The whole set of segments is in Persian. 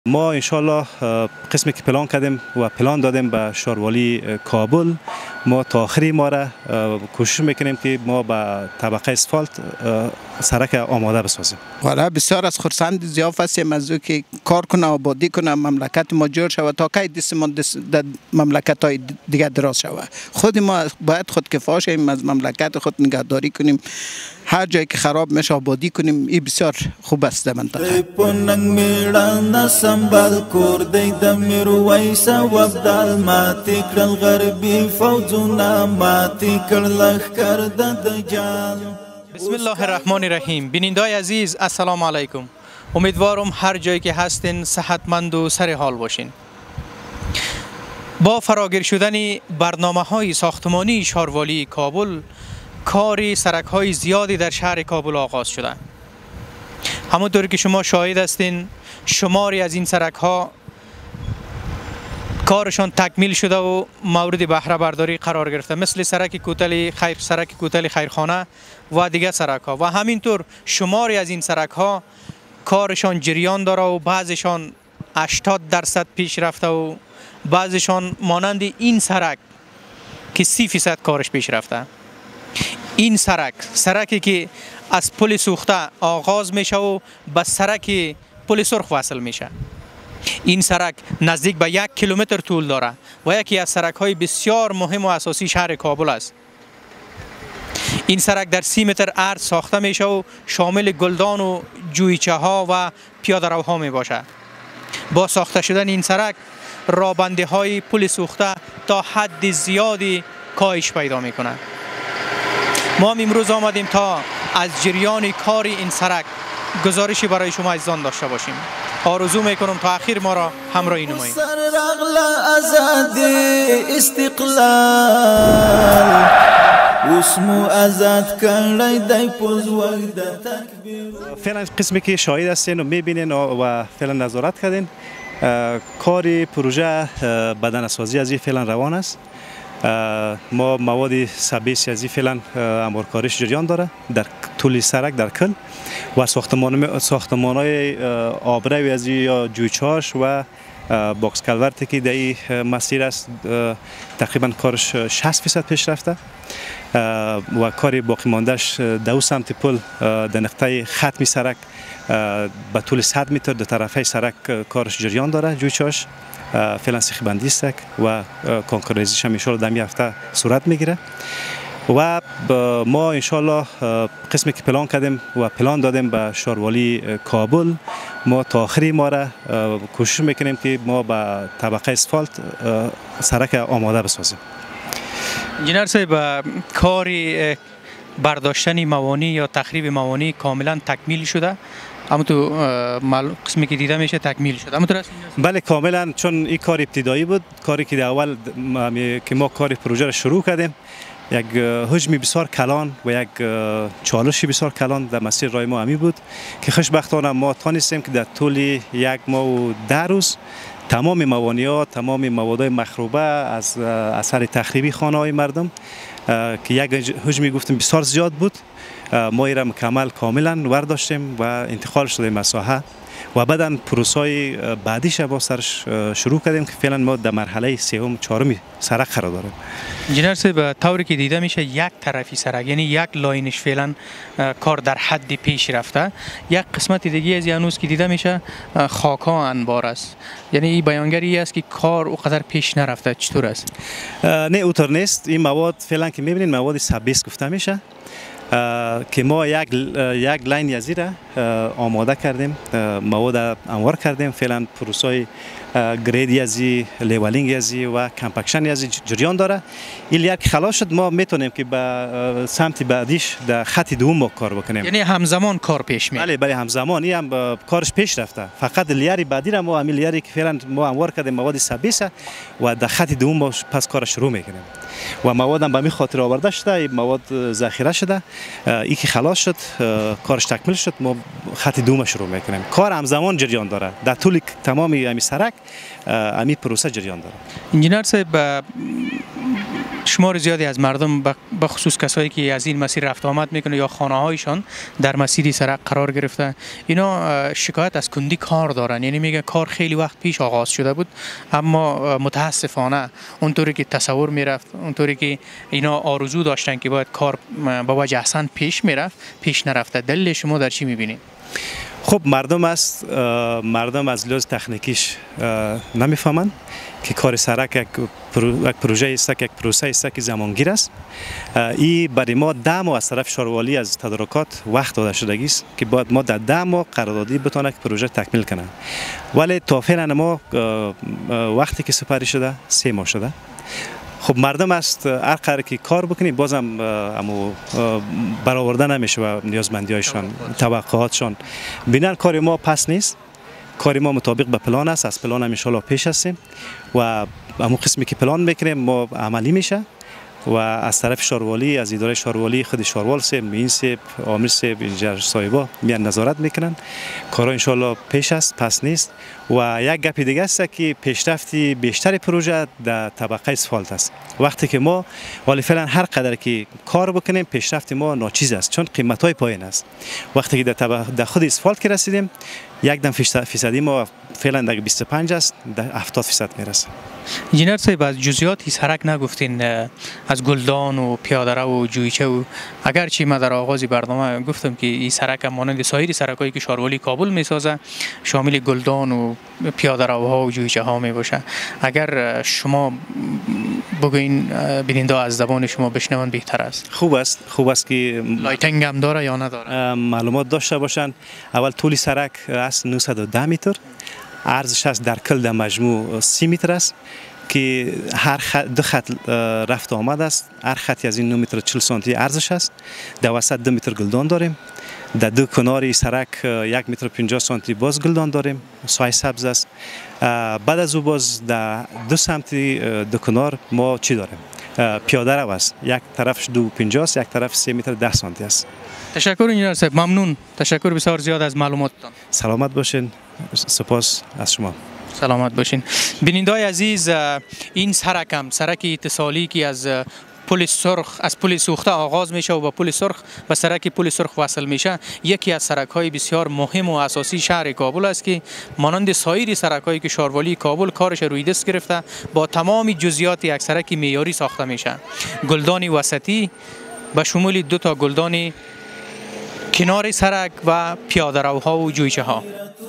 ما انشالله قسمی که پلان کردیم و پلان دادیم به شاروالی کابل، ما تا آخری ما را کوشش میکنیم که ما به طبقه اسفالت سرک آماده بسازیم. والا بسیار از خرسند ضیاف هستیم از او که کار کنه، آبادی کنه، مملکت ما جور شود تا که دست ما در مملکت های دیگه دراز شود. خود ما باید خود کفا شیم، از مملکت خود نگهداری کنیم، هر جایی که خراب میشه آبادی کنیم. این بسیار خوب است در منطقه. بسم الله الرحمن الرحیم. بینندگان عزیز السلام علیکم. امیدوارم هر جایی که هستین صحتمند و سر حال باشین. با فراگیر شدن برنامه‌های ساختمانی شاروالی کابل، کار سرک‌های زیادی در شهر کابل آغاز شده. همونطور که شما شاهد هستین شماری از این سرک‌ها کارشان تکمیل شده و مورد بهره برداری قرار گرفته، مثل سرک کوتل خیرخانه و دیگر سرک ها. و همینطور شماری از این سرک ها کارشان جریان داره و بعضشان 80% پیش رفته و بعضشان مانند این سرک که 30% کارش پیش رفته. این سرکی که از پل سوخته آغاز میشه و به سرک پل سرخ وصل میشه. این سرک نزدیک به 1 کیلومتر طول داره و یکی از سرک های بسیار مهم و اساسی شهر کابل است. این سرک در 30 متر عرض ساخته میشه و شامل گلدان و جویچه ها و پیاده روها می باشه. با ساخته شدن این سرک رابنده های پل سوخته تا حد زیادی کاهش پیدا میکنه. ما امروز آمدیم تا از جریان کار این سرک گزارشی برای شما عزیزان داشته باشیم. آرزو میکنم تا آخر ما را همراهی نمایید. فعلا قسمی که شاهد هستین و میبینین و فعلا نظارت کردین، کار پروژه بدنه‌سازی از این فعلا روان است. ما مواد سبی سازی فعلا امورکاریش جریان داره در طول سرک در کل و ساختمان‌های آبروی از یا جویچه‌اش و باکس کلورتی که در این مسیر است تقریبا کارش 60% پیش رفته و کار باقی ماندهش 2 سمت پل در نقطه ختمی سرک به طول 100 متر در طرفه سرک کارش جریان داره. جویچه‌اش فعلا سیخ بندی است و کانکریزیش هم انشالله در این هفته صورت میگیره و ما انشالله قسمی که پلان کردیم و پلان دادیم به شاروالی کابل، ما تا آخری ما را کوشش میکنیم که ما به طبقه اسفالت سرک آماده بسازیم. انجینر صاحب، کار برداشتن موانع یا تخریب موانع کاملا تکمیل شده؟ اما تو قسمی که دیده میشه تکمیل شد. اما بله کاملا، چون این کار ابتدایی بود، کاری که در اول که ما کار پروژه را شروع کردیم یک حجم بسیار کلان و یک چالش بسیار کلان در مسیر راه ما همی بود که خوشبختانه ما تانستیم که در طول 1 ماه و 10 روز تمام موانعات، تمام موادهای مخروبه از اثر تخریبی خانه های مردم که یک حجمی گفتیم بسیار زیاد بود، ما ایرا مکمل کاملا ورداشتیم و انتقال شدیم مساحه و بعدا پروسای بعدیش با سرش شروع کردیم که فعلا ما در مرحله 3م 4م سرک قرار داریم. انجینر صاحب، طوری که دیده میشه یک طرفی سرک، یعنی یک لاینش فعلا کار در حد پیش رفته، یک قسمت دیگه از هنوز که دیده میشه خاکا انبار است، یعنی این بیانگری است که کار اونقدر پیش نرفته. چطور است؟ نه اوتر نیست. این مواد فعلا که میبینید مواد سبیس گفته میشه که ما یک لاین یزی را آماده کردیم، مواد انوار کردیم. فعلا پروسای گرید یزی، لیولینگ یزی و کمپکشن یزی جریان داره. این یک خلاص شد ما میتونیم که به سمت بعدیش در خط دوم ما کار بکنیم. یعنی همزمان کار پیش میره. بله همزمان این هم کارش پیش رفته. فقط لیاری بعدی را ما همین لیاری که فعلا ما انوار کردیم مواد سبیس و در خط دوم ما پس کار شروع میکنیم و مواد هم به می خاطر آورده شده، این مواد ذخیره شده، این که خلاص شد کارش تکمیل شد، ما خط دوم شروع میکنیم. کار همزمان جریان داره در طول تمام همین سرک، همین پروسه جریان داره. انجینر صاحب، شمار زیادی از مردم به خصوص کسایی که از این مسیر رفت آمد میکنه یا خانه هایشان در مسیر سرک قرار گرفته، اینا شکایت از کندی کار دارن. یعنی میگه کار خیلی وقت پیش آغاز شده بود اما متاسفانه اونطوری که تصور میرفت، اونطوری که اینا آرزو داشتن که باید کار با وجه احسن پیش میرفت، پیش نرفته. دلیل شما در چی میبینید؟ خب مردم از لحاظ تکنیکیش نمیفهمند که کار سرک یک پروژه است، یک پروسه است که زمانگیر است. این برای ما 10 ماه از طرف شاروالی از تدارکات وقت داده شدگی است که باید ما در 10 ماه قراردادی بتونه که پروژه تکمیل کنه، ولی تا فعلا ما وقتی که سپاری شده 3 ماه شده. خب مردم است هر قدر که کار بکنیم بازم برآورده نمیشه و نیازمندی‌هایشان، توقعاتشان. بینن کار ما پس نیست، کار ما مطابق به پلان است، از پلان هم ان شاء الله پیش هستیم و همون قسمی که پلان میکنیم ما عملی میشه و از طرف شاروالی، از اداره شاروالی، خود شاروال سیب، مین سیب، آمر سیب، انجینر صاحبا میان نظارت میکنن. کارا ان شاء الله پیش است، پس نیست. و یک گپ دیگه است که پیشرفتی بیشتر پروژه در طبقه اسفالت است. وقتی که ما ولی فعلا هر قدر که کار بکنیم پیشرفت ما ناچیز است، چون قیمت های پایین است. وقتی که در خود اسفالت که رسیدیم یک دم فیصدی ما فعلا در 25 است، در 70% میرسه. انجینر صاحب از جزئیات سرک نگفتین، از گلدان و پیاده رو و جویچه و اگرچه ما در آغاز برنامه گفتم که این سرک مانند سایر سرکایی که شاروالی کابل میسازه شامل گلدان و پیاده روها و جویچه ها می باشه. اگر شما بگوین بیننده از زبان شما بشنون بهتر است. خوب است که لایتنگ هم داره یا نداره؟ معلومات داشته باشن. اول طول سرک است 910 متر، عرضش است در کل در مجموع 30 متر است که هر دو خط رفت آمد است. هر خطی از این 9 متر 40 سانتی عرضش است. در وسط 2 متر گلدان داریم. در دو کنار سرک 1 متر 50 سانتی باز گلدان داریم، سایه سبز است. بعد از او باز در دو سمت دو کنار ما چی داریم؟ پیاده رو است. یک طرفش 2.50 است، یک طرف 3 متر 10 سانتی است. تشکر انجینر صاحب، ممنون. تشکر بسیار زیاد از معلوماتتان. سلامت باشین. سپاس از شما. سلامت باشین. بیننده‌های عزیز، این سرک اتصالی که از پل سرخ، از پل سوخته آغاز میشه و با پل سرخ و سرک پل سرخ وصل میشه، یکی از سرک‌های بسیار مهم و اساسی شهر کابل است که مانند سایر سرک‌هایی که شاروالی کابل کارش روی دست گرفته با تمام جزئیات یک سرک معیاری ساخته میشه. گلدان وسطی به شمول 2 تا گلدان کنار سرک و پیاده روها و جویچه ها.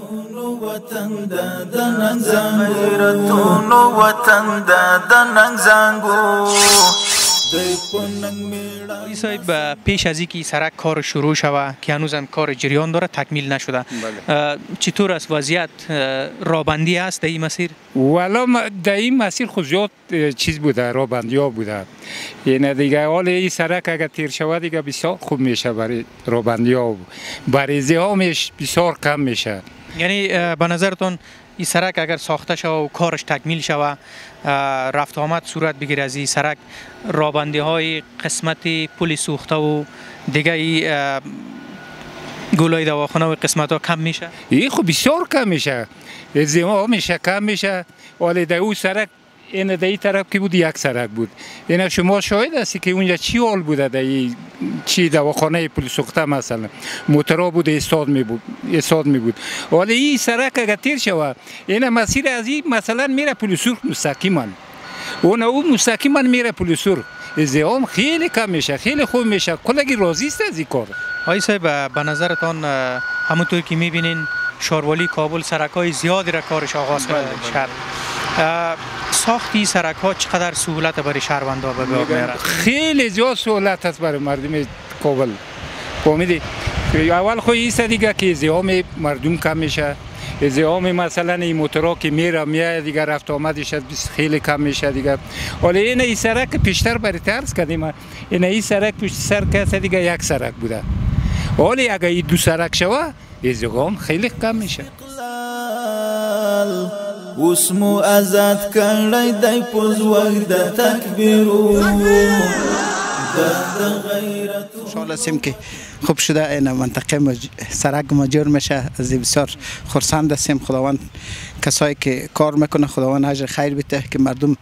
صاحب پیش از اینکه سرک کار شروع شود که هنوزم کار جریان داره، تکمیل نشده، چطور است وضعیت؟ رابندی است در این مسیر؟ والا در این مسیر خود زیاد چیز بوده، رابندی ها بوده. یعنی دیگه حال این سرک اگر تیر شود دیگه بسیار خوب میشه برای رابندی ها، بریزی ها بسیار کم میشه. یعنی به نظرتون این سرک اگر ساخته شود و کارش تکمیل شود، رفت آمد صورت بگیره از این سرک، رابندی های قسمت پل سوخته و دیگه گلای دواخانه و قسمت ها کم میشه؟ این خب بسیار کم میشه، زیما میشه کم میشه. ولی در اون سرک این در این طرف که بود یک سرک بود. این شما شاهد هستی که اونجا چی حال بوده در چی دواخانه پل سوخته مثلا موترا بود استاد می بود. ولی این سرک اگر تیر شود این مسیر از این مثلا میره پل سرخ مستقیما، اون مستقیما میره پل سرخ، زیام خیلی کم میشه، خیلی خوب میشه. کلگی راضی است از این کار. آقای صاحب به نظرتان همونطور که میبینین شاروالی کابل سرک‌های زیادی را کارش آغاز کرد. ساختی سرک ها چقدر سهولت برای شهروندان به کار میاره؟ خیلی زیاد سهولت است برای مردم کابل. فهمیدی؟ اول خو این دیگه که ازدحام مردم کم میشه، ازدحام مثلا این موتورا که میره دیگه رفت آمدش خیلی کم میشه دیگه. ولی این سرک پیشتر برای ترس کردیم، این سرک پیش سر که دیگه یک سرک بوده. ولی اگه این 2 سرک شود ازدحام خیلی کم میشه. وسمو ازاد کړی دای پوزوګ د تکبیرو د غیرت. خوشحال هستیم که خوب شده این منطقه سرک مجور میشه. از بسیار خرسند هستیم. خداوند کسایی که کار میکنه خداوند اجر خیر بده که مردم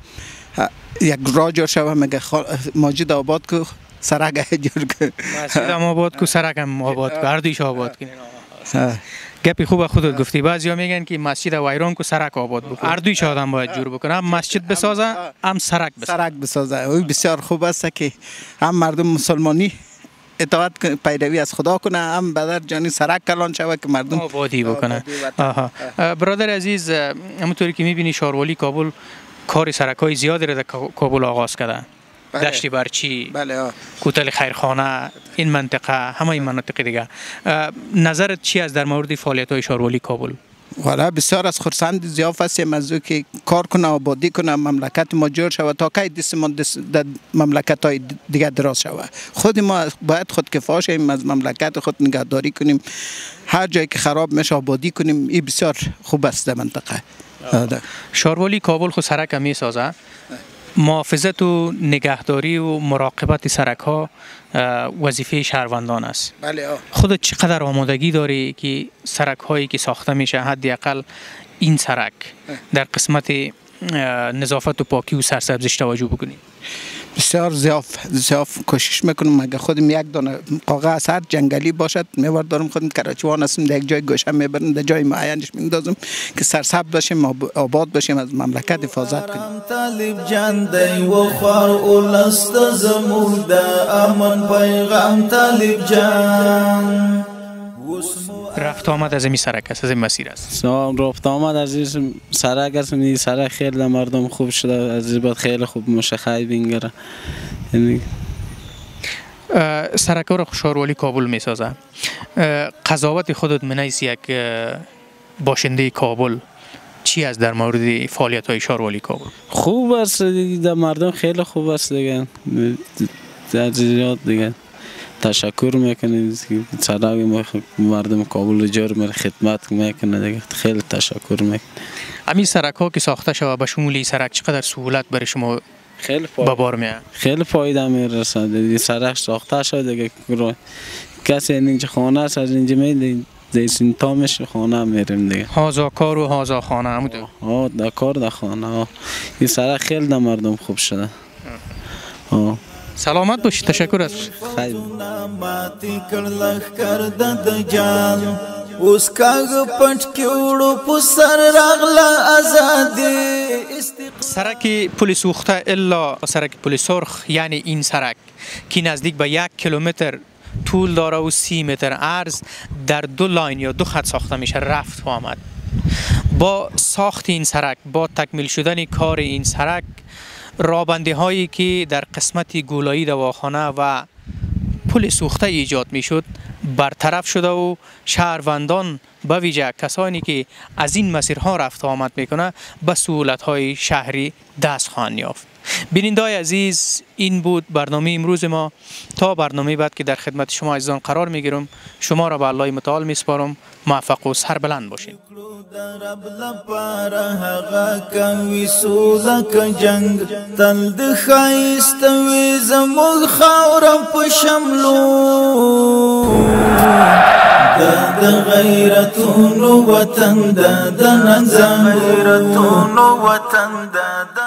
یک راه جور شوه مگه ماجد آباد کو سرک جور کو مسجد هم آباد کو سرک هم آباد کو هر دویش آباد کنین. گپی خوب خودت گفتی. بعضیا میگن که مسجد ویران کو سرک آباد بکنه. هر دویش آدم باید جور بکنه، هم مسجد بسازه هم سرک بسازه. او بسیار خوب است که هم مردم مسلمانی اطاعت پیروی از خدا کنه، هم بدر جانی سرک کلان شوه که مردم آبادی بکنه. برادر عزیز، همونطوری که میبینی شاروالی کابل کار سرکای زیادی را در کابل آغاز کرده. دشت برچی، کوتل خیرخانه، این منطقه، همه این مناطق دیگه. نظرت چی است در مورد فعالیت های شاروالی کابل؟ والا بسیار از خرسند ضیاف هستیم از که کار کنه، آبادی کنه، مملکت ما جور شود تا که دست ما در مملکت های دیگه دراز شود. خود ما باید خود کفا شیم، از مملکت خود نگهداری کنیم، هر جایی که خراب میشه آبادی کنیم. این بسیار خوب است در منطقه. شاروالی کابل خود سرک می سازه. محافظت و نگهداری و مراقبت سرک ها وظیفه شهروندان است. خودت چقدر آمادگی داری که سرک هایی که ساخته میشه حداقل این سرک در قسمت نظافت و پاکی و سرسبزیش توجه بکنی؟ بسیار زیاف کوشش میکنم مگه خودم یک دانه کاغذ هر جنگلی باشد میبردارم خودم کراچوان هستم در یک جای گوشه میبرم در جای معینش میندازم که سرسبز باشیم، آباد باشیم، از مملکت حفاظت کنیم. طالب جان دی و خوار اولست زمود امن پیغام طالب جان. رفت آمد از این سرک است، از این مسیر است. سلام، رفت آمد از این سرک است. این سرک خیلی مردم خوب شده، از این بعد خیلی خوب مشخص بینگره. یعنی سرک ها را شاروالی کابل می سازه. قضاوت خودت منیس یک باشنده کابل چی است در مورد فعالیت های شاروالی کابل؟ خوب است دیگه، مردم خیلی خوب است دیگه. در زیاد دیگه تشکر میکنیم که سرک مردم کابل جور میره خدمت میکنه دیگه. خیلی تشکر میکنیم. همین سرک ها که ساخته شده به شمول این سرک چقدر سهولت برای شما خیلی به بار میاد؟ خیلی فایده میرسه دیگه. سرک ساخته شده دیگه، کسی اینجا خانه است از اینجا میده دیسین تامش خانه میریم دیگه. هازا کار و هازا خانه همون در کار در خانه. این سرک خیلی در مردم خوب شده. سلامت باشی. تشکر از خیلی. اوس کاغ پټ کېوړو په سر راغله ازادي. سرک پل سوخته الا سرک پل سرخ، یعنی این سرک که نزدیک به 1 کیلومتر طول داره و 30 متر عرض در 2 لاین یا 2 خط ساخته میشه. رفت و آمد. با ساخت این سرک، با تکمیل شدن کار این سرک، رابنده هایی که در قسمت گولایی دواخانه و پل سوخته ایجاد می شد برطرف شده و شهروندان به ویژه کسانی که از این مسیرها رفت آمد میکنه به سهولت های شهری دست خواهند یافت. بینندگان عزیز، این بود برنامه امروز ما. تا برنامه بعد که در خدمت شما عزیزان قرار میگیرم، شما را به الله متعال میسپارم. موفق و سربلند باشید. رب لپاره هغه کوي سوله که جنگ تل د ښایست وي زموږ خاوره په شملو د غیرتونو وطن د نن غیرتونو وطن د